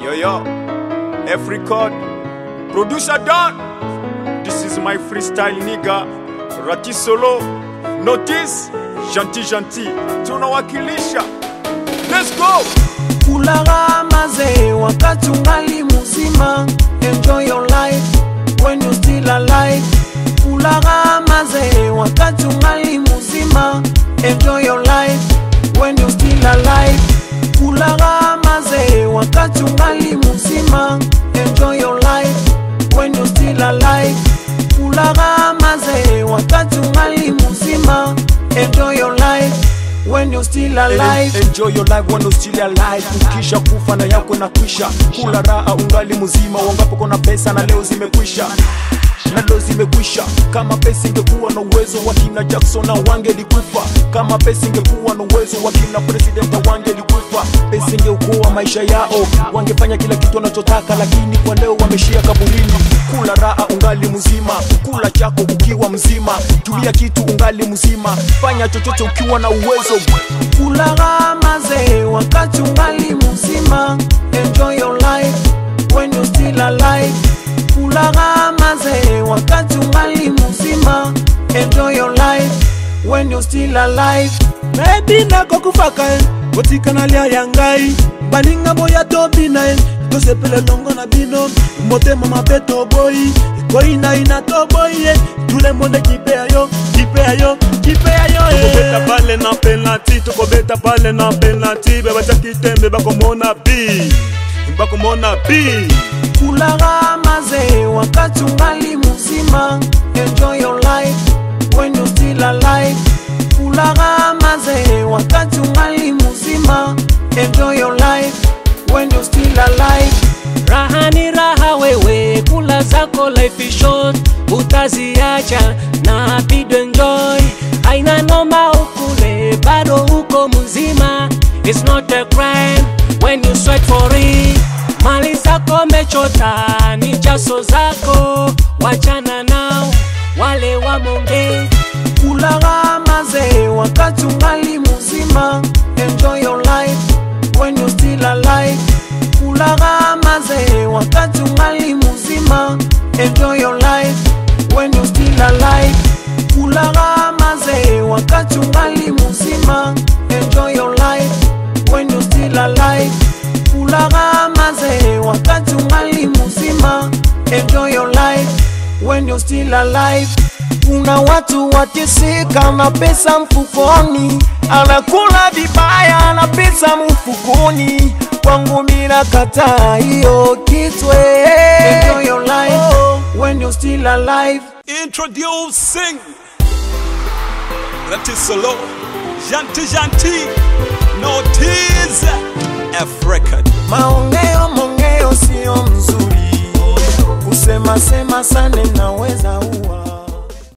Yo, F record, producer Don. This is my freestyle nigga, Rati solo. Notice, gentil, tunawakilisha. Let's go. Kulaa maze wakati ungali mzima. Enjoy your life when you still alive. Kulaa maze wakati ungali mzima. Enjoy your life when you still alive. Kulaa maze wakati ungali mzima. Enjoy your life when you still alive. Kulaa maze wakati ungali mzima. Enjoy your life when you still alive. Enjoy your life when you still alive. Ukisha kufa na yako na kwisha. Kula raha ungali mzima. Wangapo kona pesa na leo zimekwisha. Kama pesa ingekuwa na uwezo wa kina Jackson na wangelikufa. Kama pesa ingekuwa na uwezo wa kina president wangelikufa. Pesa ingeokoa maisha yao, wangefanya kila kitu wanachotaka, lakini kwa leo wameshia kaburini. Kula raha ungali mzima, kula chako ukiwa mzima. Tumia kitu ungali mzima, fanya chochote ukiwa na uwezo. Kulaa maze wakati ungali mzima. Enjoy your life when you still alive. Kulaa maze wakati ungali mzima. Enjoy your life when you still alive. Maybe nako kufaka kotika nalia yangai baninga boya tobina to sepele longo na bino motema mabeto boy ikoina ina to boy tout le monde kipea yo beta pale na penalty to beta pale na penalty beba chakitembe bakomona B Kulaa maze wakati ungali mzima. Enjoy your life when you still alive. Kulaa maze wakati ungali mzima. Enjoy your life when you still alive. Raha ni raha wewe, kula zako life is short, utaziacha na happy to enjoy. Haina noma ukule, bado uko mzima. It's not a crime when you sweat for it. Mali zako mechota, ni jaso zako, wachana nao, wale wa monge. Kulaa maze wakati ungali mzima. Enjoy your life when you still alive. Kulaa maze wakati ungali mzima. Enjoy your life when you still alive. Kulaa maze wakati ungali mzima. Enjoy your life when you still alive. Kulaa maze wakati ungali mzima. Enjoy your life when you still alive. Kuna watu watisika na pesa mfukoni, anakula vibaya na pesa mfukoni. Kwangu mina kataa hiyo kitwe. Enjoy your life when you still alive. Introducing Rati solo, gentil, notice F record. Maongeo sio mzuri, kusema sana naweza uwa.